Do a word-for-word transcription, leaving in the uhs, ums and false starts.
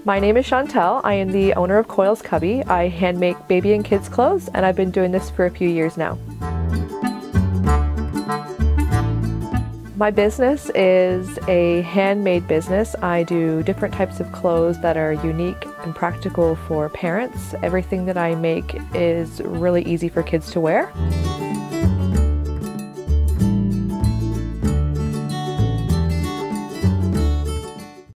My name is Chantel. I am the owner of Coyles Cubby. I hand make baby and kids clothes, and I've been doing this for a few years now. My business is a handmade business. I do different types of clothes that are unique and practical for parents. Everything that I make is really easy for kids to wear.